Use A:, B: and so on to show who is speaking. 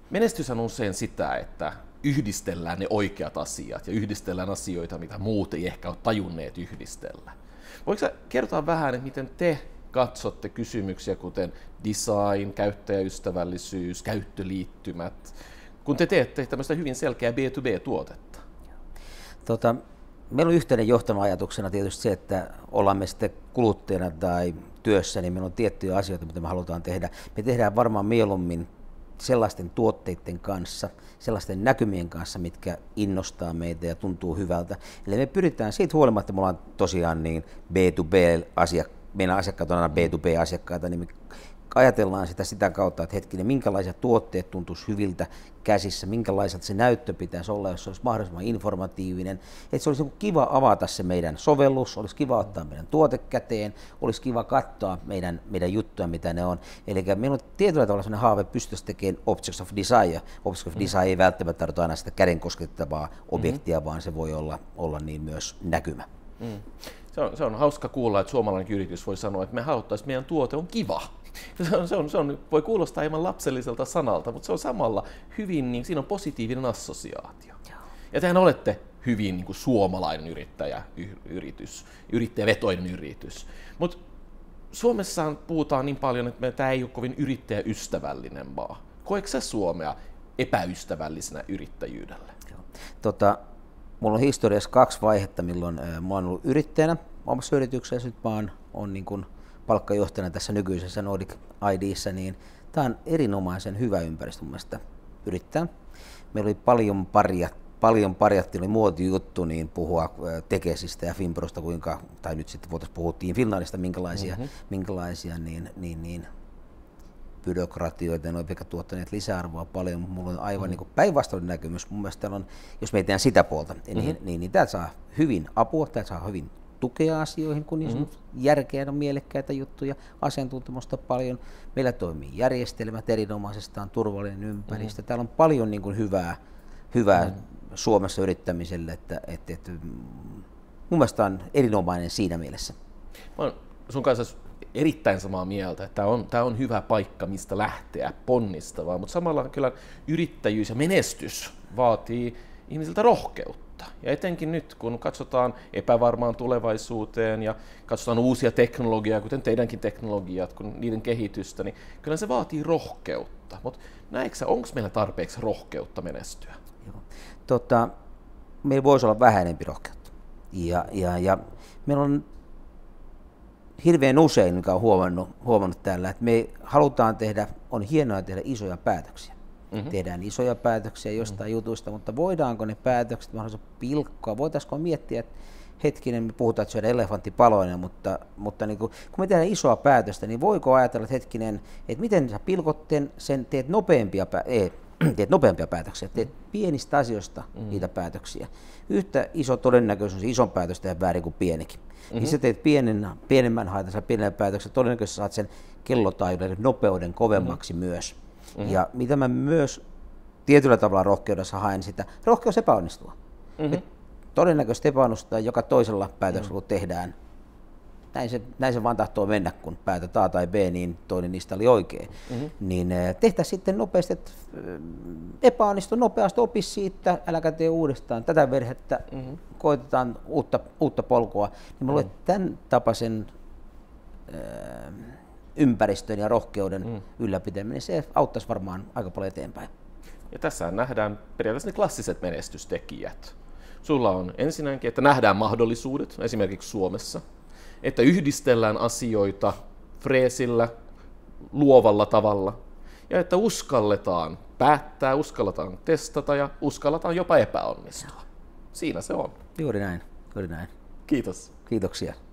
A: Menestys on usein sitä, että yhdistellään ne oikeat asiat ja yhdistellään asioita, mitä muut ei ehkä ole tajunneet yhdistellä. Voitko sä kertoa vähän, että miten te katsotte kysymyksiä kuten design, käyttäjäystävällisyys, käyttöliittymät, kun te teette tämmöistä hyvin selkeää B2B-tuotetta?
B: Meillä on yhteinen johtava ajatuksena tietysti se, että ollaan me sitten kuluttajana tai työssä, niin meillä on tiettyjä asioita, mitä me halutaan tehdä. Me tehdään varmaan mieluummin sellaisten tuotteiden kanssa, sellaisten näkymien kanssa, mitkä innostaa meitä ja tuntuu hyvältä. Eli me pyritään siitä huolimatta, että me ollaan tosiaan niin B2B-asiakkaita, meidän asiakkaat on aina B2B-asiakkaita, niin me ajatellaan sitä kautta, että hetkinen, minkälaiset tuotteet tuntuisi hyviltä käsissä, minkälaiset se näyttö pitäisi olla, jos se olisi mahdollisimman informatiivinen. Että se olisi kiva avata se meidän sovellus, olisi kiva ottaa meidän tuote käteen, olisi kiva katsoa meidän juttuja, mitä ne on. Eli meillä on tietyllä tavalla sellainen haave, että pystyisi tekemään Objects of Design. Objects of Design ei välttämättä tarvitse aina sitä käden koskettavaa objektia, vaan se voi olla niin myös näkymä.
A: Se on hauska kuulla, että suomalainen yritys voi sanoa, että me haluttaisiin, että meidän tuote on kiva. Voi kuulostaa hieman lapselliselta sanalta, mutta se on samalla hyvin, niin siinä on positiivinen assosiaatio. Ja tehän olette hyvin niin kuin suomalainen yrittäjävetoinen yritys. Mutta Suomessa puhutaan niin paljon, että tämä ei ole kovin yrittäjäystävällinen maa. Koetko sä Suomea epäystävällisenä yrittäjyydelle?
B: Mulla on historiassa 2 vaihetta, milloin mä oon ollut yrittäjänä omassa yrityksessä, nyt mä oon niin kuin palkkajohtajana tässä nykyisessä Nordic ID:ssä, niin tämä on erinomaisen hyvä ympäristö mun mielestä yrittää. Meillä oli paljon parjattiin, oli muotijuttu, niin puhua Tekesistä ja Finprosta, tai nyt sitten puhuttiin Finlandista, minkälaisia niin byrokratioita, ne on ehkä tuottaneet lisäarvoa paljon, mutta mulla on aivan niin päinvastainen näkemys. Mun mielestä on, jos mietitään sitä puolta, niin täältä saa hyvin apua, täältä saa hyvin tukea asioihin, kun niin järkeä on mielekkäitä juttuja, asiantuntemusta paljon. Meillä toimii järjestelmät erinomaisesti, on turvallinen ympäristö. Täällä on paljon niin kuin hyvää Suomessa yrittämiselle, että mun mielestä on erinomainen siinä mielessä.
A: Mä oon sun kanssa erittäin samaa mieltä, että tämä on hyvä paikka, mistä lähteä ponnistavaa, mutta samalla kyllä yrittäjyys ja menestys vaatii ihmisiltä rohkeutta. Ja etenkin nyt, kun katsotaan epävarmaan tulevaisuuteen ja katsotaan uusia teknologiaa, kuten teidänkin teknologiat, kun niiden kehitystä, niin kyllä se vaatii rohkeutta. Mutta näetkö sä, onko meillä tarpeeksi rohkeutta menestyä?
B: Meillä voisi olla vähän enemmän rohkeutta. Ja meillä on hirveän usein, mikä on huomannut täällä, että me halutaan on hienoa tehdä isoja päätöksiä. Tehdään isoja päätöksiä jostain jutuista, mutta voidaanko ne päätökset mahdollisimman pilkkoa? Voitaisiinko miettiä, että hetkinen, me puhutaan, että syödään elefantti paloina, mutta niin kun me tehdään isoa päätöstä, niin voiko ajatella, että hetkinen, että miten sä pilkotten sen teet nopeampia päätöksiä, teet pienistä asioista niitä päätöksiä. Yhtä iso todennäköisyys ison päätös tehdä väärin kuin pienikin. Niin sä teet pienemmän haitansa pienemmän päätöksen, todennäköisesti saat sen kellotaajuuden nopeuden kovemmaksi myös. Ja mitä mä myös tietyllä tavalla rohkeudessa haen sitä, rohkeus epäonnistua. Todennäköisesti epäonnistutaan joka toisella päätöksellä, kun tehdään. Näin se vaan tahtoo mennä, kun päätät A tai B, niin toinen niistä oli oikein. Niin tehtäisiin sitten nopeasti, että epäonnistu nopeasti, opi siitä, äläkä tee uudestaan. Tätä verhettä koitetaan uutta polkua. Niin mä luulen, että tämän tapaisen ympäristön ja rohkeuden ylläpitäminen, se auttaisi varmaan aika paljon eteenpäin.
A: Ja tässä nähdään periaatteessa ne klassiset menestystekijät. Sulla on ensinnäkin, että nähdään mahdollisuudet, esimerkiksi Suomessa, että yhdistellään asioita freesillä, luovalla tavalla, ja että uskalletaan päättää, uskalletaan testata ja uskalletaan jopa epäonnistua. Siinä se on.
B: Juuri näin.
A: Kiitos.
B: Kiitoksia.